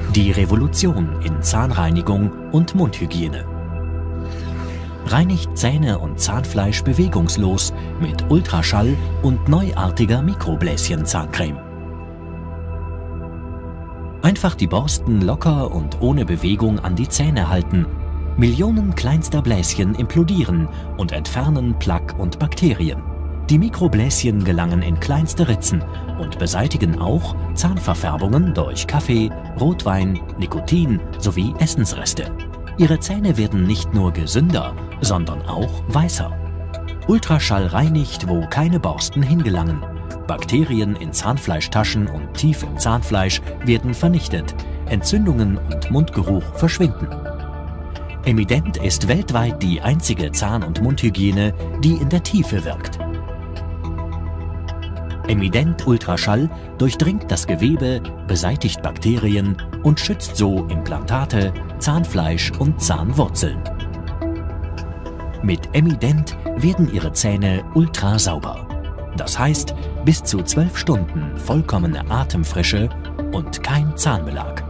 Die Revolution in Zahnreinigung und Mundhygiene. Reinigt Zähne und Zahnfleisch bewegungslos mit Ultraschall und neuartiger Mikrobläschen-Zahncreme. Einfach die Borsten locker und ohne Bewegung an die Zähne halten. Millionen kleinster Bläschen implodieren und entfernen Plaque und Bakterien. Die Mikrobläschen gelangen in kleinste Ritzen und beseitigen auch Zahnverfärbungen durch Kaffee, Rotwein, Nikotin sowie Essensreste. Ihre Zähne werden nicht nur gesünder, sondern auch weißer. Ultraschall reinigt, wo keine Borsten hingelangen. Bakterien in Zahnfleischtaschen und tief im Zahnfleisch werden vernichtet. Entzündungen und Mundgeruch verschwinden. Emident ist weltweit die einzige Zahn- und Mundhygiene, die in der Tiefe wirkt. Emident Ultraschall durchdringt das Gewebe, beseitigt Bakterien und schützt so Implantate, Zahnfleisch und Zahnwurzeln. Mit Emident werden Ihre Zähne ultra sauber. Das heißt, bis zu 12 Stunden vollkommene Atemfrische und kein Zahnbelag.